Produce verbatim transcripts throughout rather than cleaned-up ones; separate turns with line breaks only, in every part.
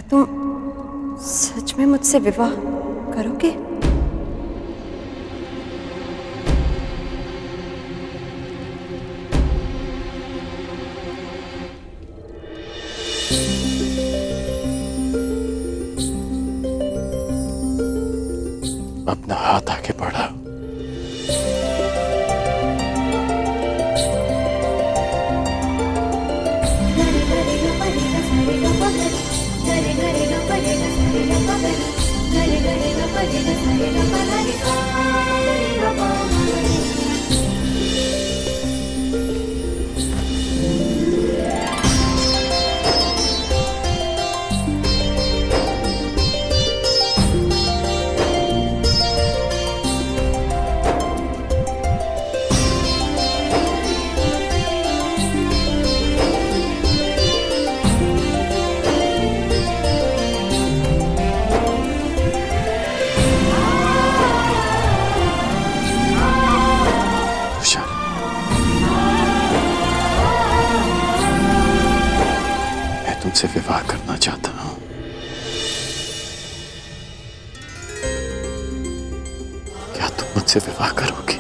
तुम सच में मुझसे विवाह करोगे?
अपना हाथ आगे बढ़ा। तुमसे विवाह करना चाहता हूं। क्या तुम मुझसे विवाह करोगी?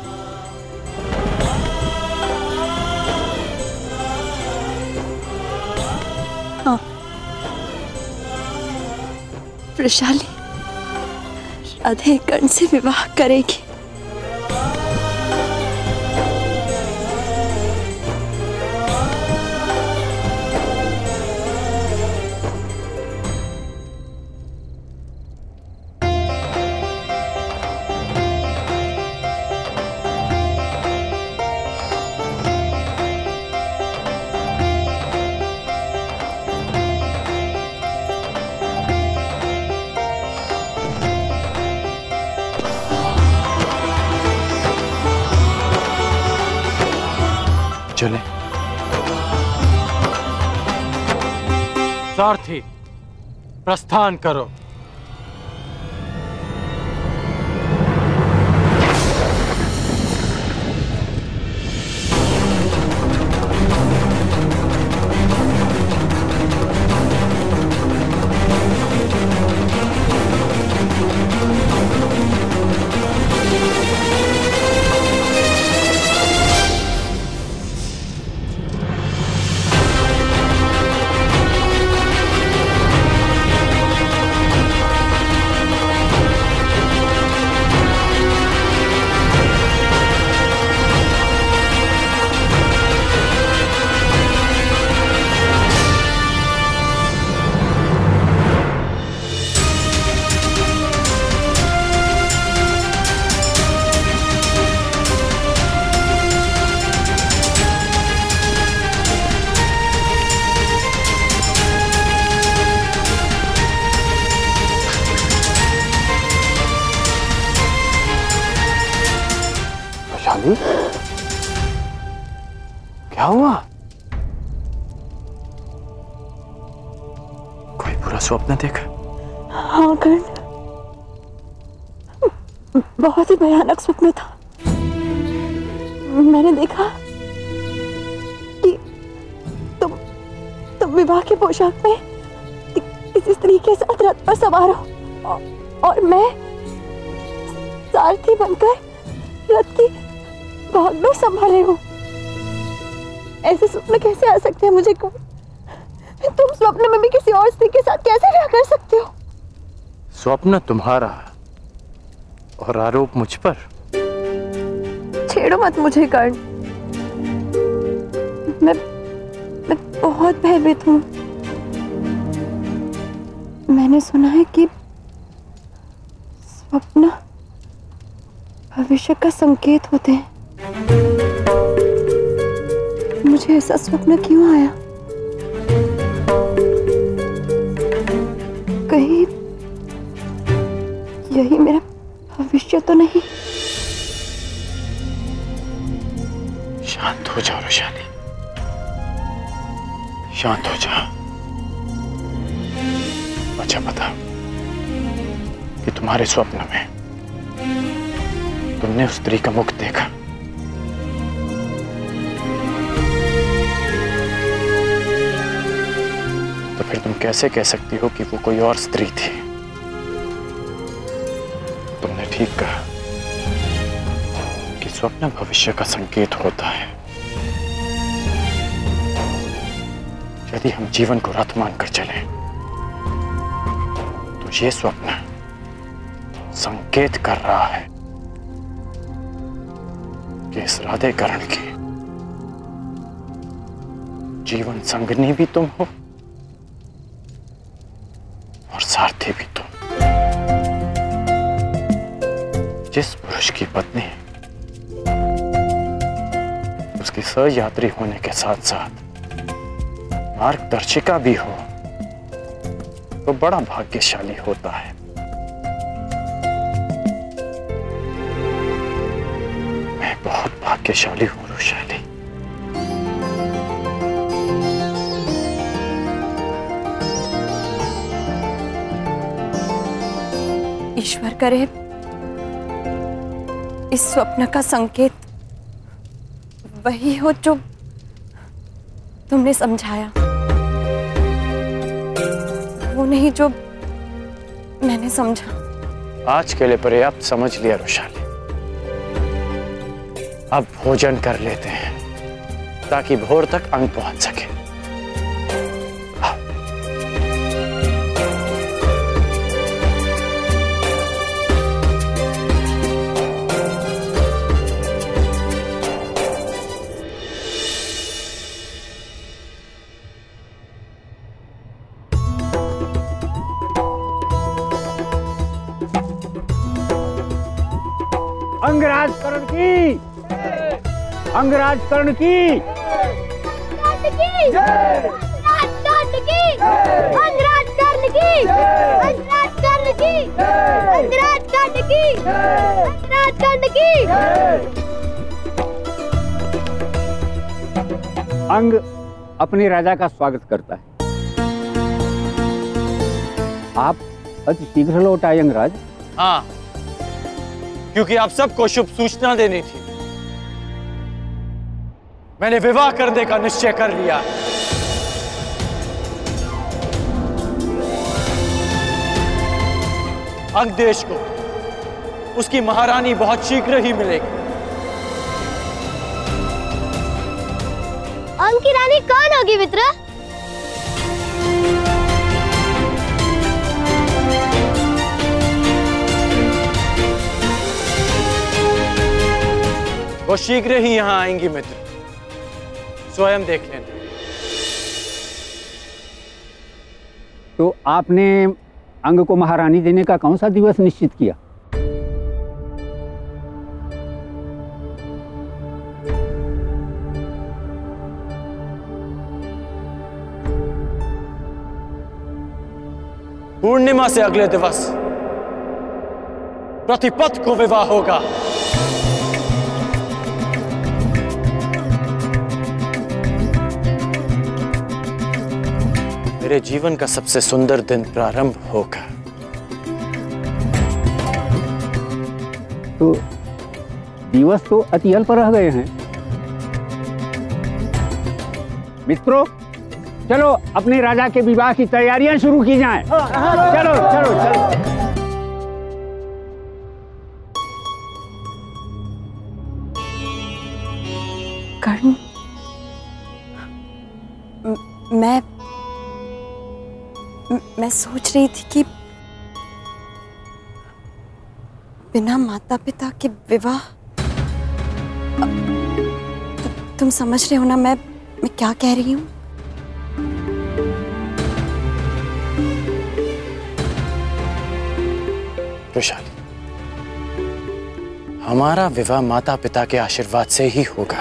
हाँ, वृषाली राधे कर्ण से विवाह करेगी।
चले।
सारथी प्रस्थान करो।
क्या हुआ? कोई बुरा स्वप्न देखा?
हाँ कर्ण, बहुत ही भयानक स्वप्न था। मैंने देखा कि तुम तुम विवाह के पोशाक में किसी स्त्री के साथ रथ पर सवार हो और मैं सारथी बनकर रथ की भाग में संभाले हूँ। ऐसे स्वप्न कैसे आ सकते हैं मुझे? तुम स्वप्न में भी किसी और स्त्री के साथ कैसे रह कर सकते हो?
स्वप्न तुम्हारा और आरोप मुझ पर।
छेड़ो मत मुझे कर्ण, मैं मैं बहुत भयभीत हूँ। मैंने सुना है कि स्वप्न भविष्य का संकेत होते हैं। मुझे ऐसा स्वप्न क्यों आया? कहीं यही मेरा भविष्य तो नहीं?
शांत हो जाओ वृषाली, शांत हो जाओ। अच्छा बताओ कि तुम्हारे स्वप्न में तुमने उस स्त्री का मुख देखा? तो फिर तुम कैसे कह सकती हो कि वो कोई और स्त्री थी? तुमने ठीक कहा कि स्वप्न भविष्य का संकेत होता है। यदि हम जीवन को रथ मानकर चलें, तो ये स्वप्न संकेत कर रहा है कि इस राधेकरण की जीवन संगनी भी तुम हो और सारथी भी तुम। जिस पुरुष की पत्नी उसकी सहयात्री होने के साथ साथ मार्गदर्शिका भी हो, तो बड़ा भाग्यशाली होता है। मैं बहुत भाग्यशाली हूं रुशाली।
ईश्वर करे इस स्वप्न का संकेत वही हो जो तुमने समझाया, वो नहीं जो मैंने समझा।
आज के लिए पर्याप्त समझ लिया रुशाली। अब भोजन कर लेते हैं ताकि भोर तक अंग पहुंच सके।
अंगराज कर्ण की, अंगराज कर्ण की,
अंगराज कर्ण की, अंगराज कर्ण की, अंगराज कर्ण की, अंगराज कर्ण की, अंगराज कर्ण की।
अंग अपने राजा का स्वागत करता है। आप अति शीघ्र लौट आए अंगराज।
हाँ, क्योंकि आप सबको शुभ सूचना देनी थी। मैंने विवाह करने का निश्चय कर लिया। अंग देश को उसकी महारानी बहुत शीघ्र ही मिलेगी।
अंग की रानी कौन होगी मित्र?
वो शीघ्र ही यहां आएंगी मित्र, स्वयं देख लेना।
तो आपने अंग को महारानी देने का कौन सा दिवस निश्चित किया?
पूर्णिमा से अगले दिवस प्रतिपद को विवाह होगा। मेरे जीवन का सबसे सुंदर दिन प्रारंभ होगा।
तो दिवस तो अति अल्प रह गए हैं। मित्रों, चलो अपने राजा के विवाह की तैयारियां शुरू की जाएं। चलो चलो चलो।
कर्ण, मैं मैं सोच रही थी कि बिना माता पिता के विवाह, तु, तुम समझ रहे हो ना मैं मैं क्या कह रही हूँ?
रुशाली, हमारा विवाह माता पिता के आशीर्वाद से ही होगा।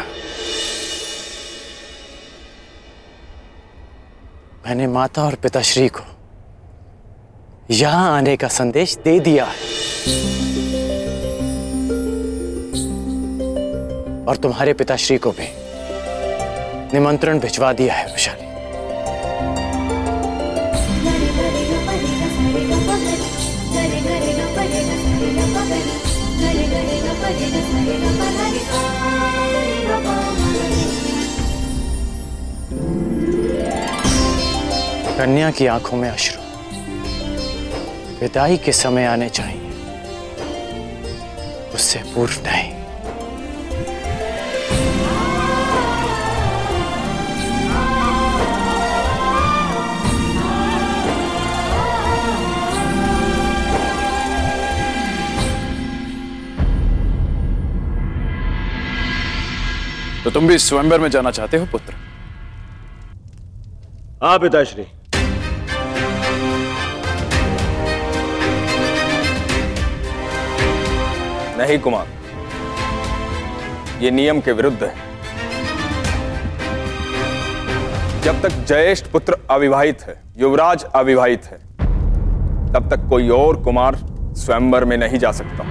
मैंने माता और पिताश्री को यहां आने का संदेश दे दिया है और तुम्हारे पिताश्री को भी निमंत्रण भिजवा दिया है रुशाली। कन्या की आंखों में अश्रु विदाई के समय आने चाहिए, उससे पूर्व नहीं।
तो तुम भी स्वयंवर में जाना चाहते हो पुत्र?
हाँ पिताश्री।
नहीं कुमार, ये नियम के विरुद्ध है। जब तक ज्येष्ठ पुत्र अविवाहित है, युवराज अविवाहित है, तब तक कोई और कुमार स्वयंवर में नहीं जा सकता।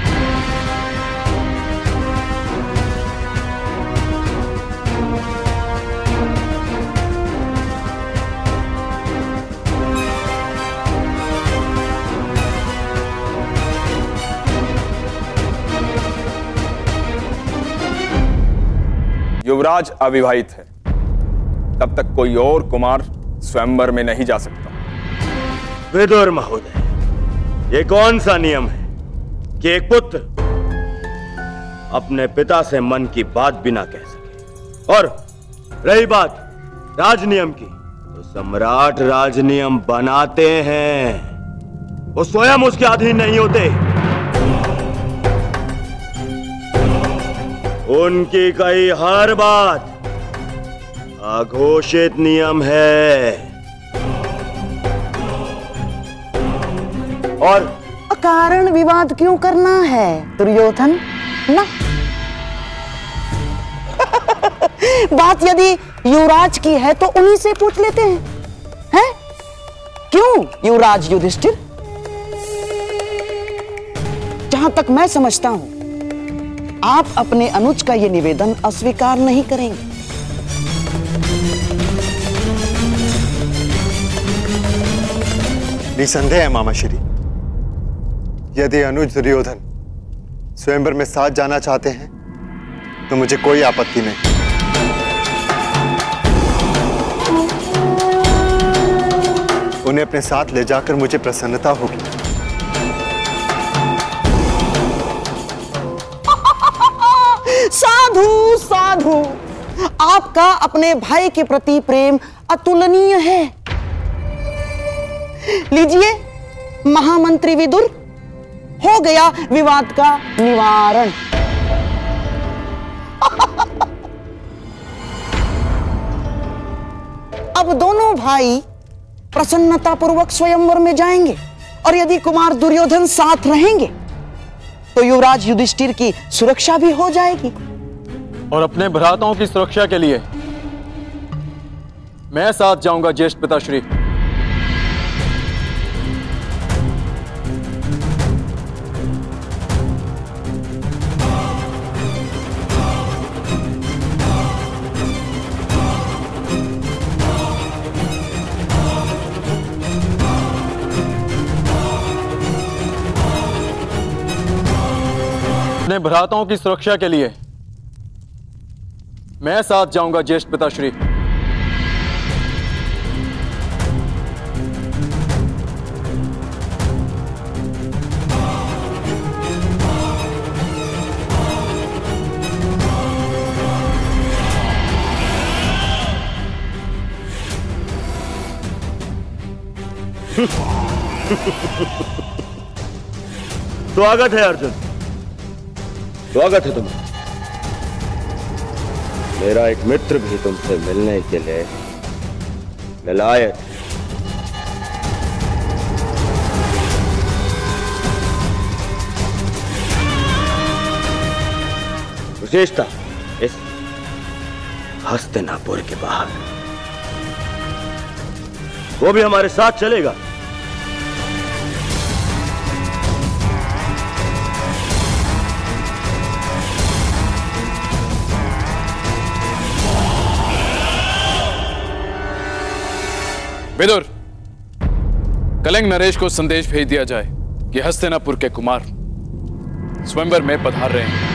युवराज अविवाहित है, तब तक कोई और कुमार स्वयंवर में नहीं जा सकता।
विदुर महोदय, ये कौन सा नियम है कि एक पुत्र अपने पिता से मन की बात भी ना कह सके? और रही बात राजनियम की, तो सम्राट राजनियम बनाते हैं, वो स्वयं उसके अधीन नहीं होते। उनकी कही हर बात अघोषित नियम है। और
अकारण विवाद क्यों करना है दुर्योधन? ना बात यदि युवराज की है तो उन्हीं से पूछ लेते हैं, हैं? क्यों युवराज युधिष्ठिर? जहां तक मैं समझता हूं, आप अपने अनुज का यह निवेदन अस्वीकार नहीं करेंगे।
निसंदेह है मामाश्री, यदि अनुज दुर्योधन स्वयंवर में साथ जाना चाहते हैं तो मुझे कोई आपत्ति नहीं। उन्हें अपने साथ ले जाकर मुझे प्रसन्नता होगी।
साधु साधु, आपका अपने भाई के प्रति प्रेम अतुलनीय है। लीजिए महामंत्री विदुर, हो गया विवाद का निवारण। अब दोनों भाई प्रसन्नतापूर्वक स्वयंवर में जाएंगे, और यदि कुमार दुर्योधन साथ रहेंगे तो युवराज युधिष्ठिर की सुरक्षा भी हो जाएगी।
और अपने भ्राताओं की सुरक्षा के लिए मैं साथ जाऊंगा ज्येष्ठ पिताश्री। अपने भ्राताओं की सुरक्षा के लिए मैं साथ जाऊंगा ज्येष्ठ पिताश्री।
स्वागत है अर्जुन, स्वागत है तुम्हें। मेरा एक मित्र भी तुमसे मिलने के लिए ललायत है। विशेषता इस हस्तिनापुर के बाहर, वो भी हमारे साथ चलेगा।
विदुर, कलिंग नरेश को संदेश भेज दिया जाए कि हस्तिनापुर के कुमार स्वयंवर में पधार रहे हैं।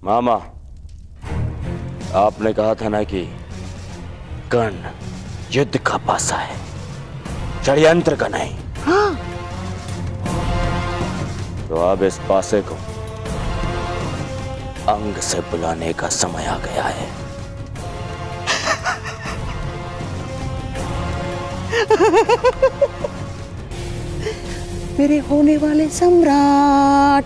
मामा, आपने कहा था ना कि कर्ण युद्ध का पासा है, षड्यंत्र का नहीं।
हाँ।
तो अब इस पासे को अंग से बुलाने का समय आ गया है।
मेरे होने वाले सम्राट।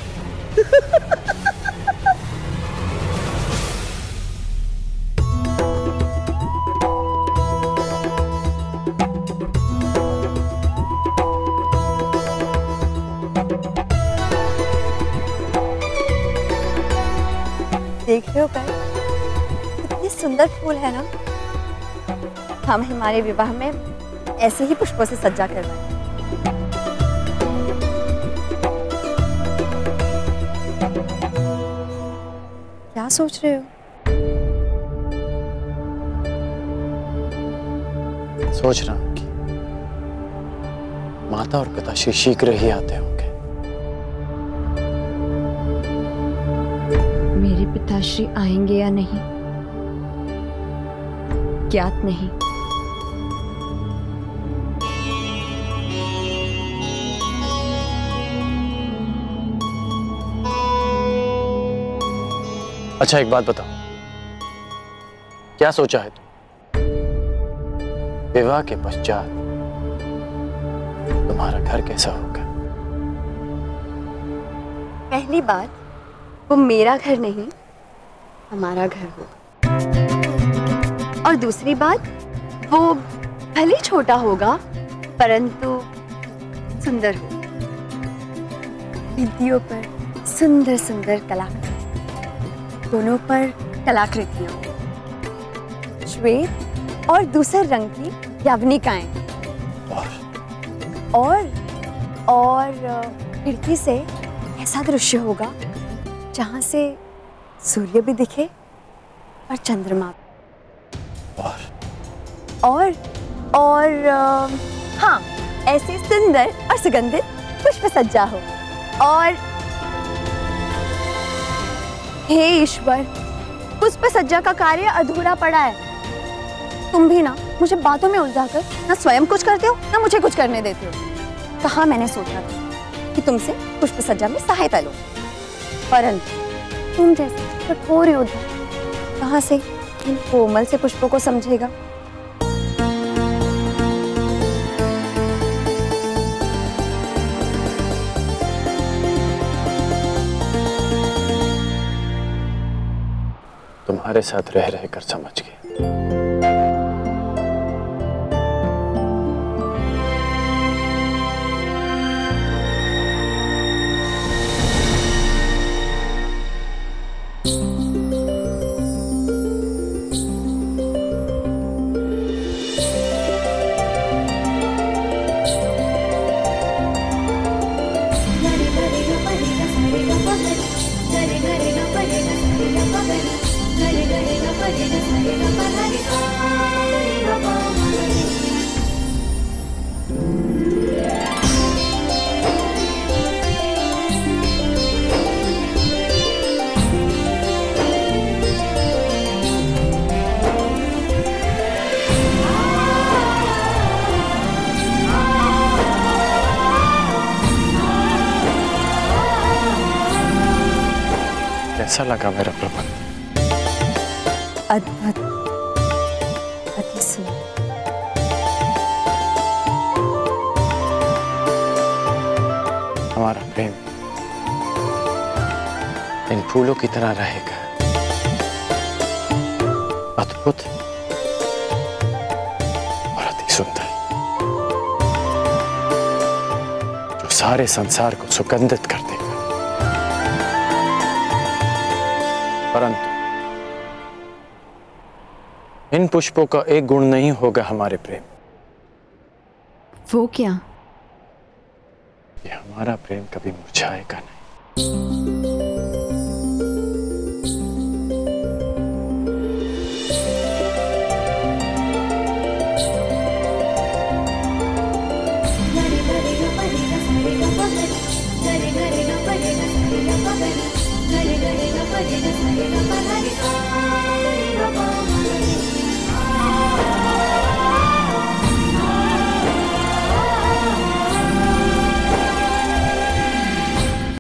देख रहे हो कर कितने सुंदर फूल है ना। हम हमारे विवाह में ऐसे ही पुष्पों से सज्जा करवाएं। क्या सोच रहे हो?
सोच रहा हूं कि माता और पिताश्री शीघ्र ही आते होंगे।
मेरे पिताश्री आएंगे या नहीं ज्ञात नहीं।
अच्छा एक बात बताओ, क्या सोचा है तुम? विवाह के पश्चात तुम्हारा घर कैसा होगा?
पहली बात, वो मेरा घर नहीं हमारा घर होगा। और दूसरी बात, वो भले छोटा होगा परंतु सुंदर होगा। भित्तियों पर सुंदर सुंदर कलाकृति, दोनों पर कलाकृतियां, श्वेत और दूसरे रंग की यवनिकाएं, और और खिड़की से ऐसा दृश्य होगा जहां से सूर्य भी दिखे और चंद्रमा भी। और और और हाँ, ऐसे सुंदर और सुगंधित पुष्प सज्जा हो। और हे ईश्वर, पुष्प सज्जा का कार्य अधूरा पड़ा है। तुम भी ना मुझे बातों में उलझाकर ना स्वयं कुछ करते हो ना मुझे कुछ करने देते हो। कहा मैंने सोचा था कि तुमसे पुष्प सज्जा में सहायता लो, परंतु तुम जैसे कठोर योद्धा कहाँ से इन कोमल से पुष्पों को समझेगा।
तुम्हारे साथ रह रहकर समझ गया। कैसा लगा मेरा प्रबंध?
अद्भुत, अति सुंदर।
हमारा प्रेम इन फूलों की तरह रहेगा, अद्भुत और अति सुंदर, जो सारे संसार को सुगंधित कर देगा। परंतु इन पुष्पों का एक गुण नहीं होगा हमारे प्रेम।
वो क्या?
ये हमारा प्रेम कभी मुरझाएगा नहीं।
Gare gare ga pare ga sare ga pa re ga
ग रे ग सा रे ग प ध नि सा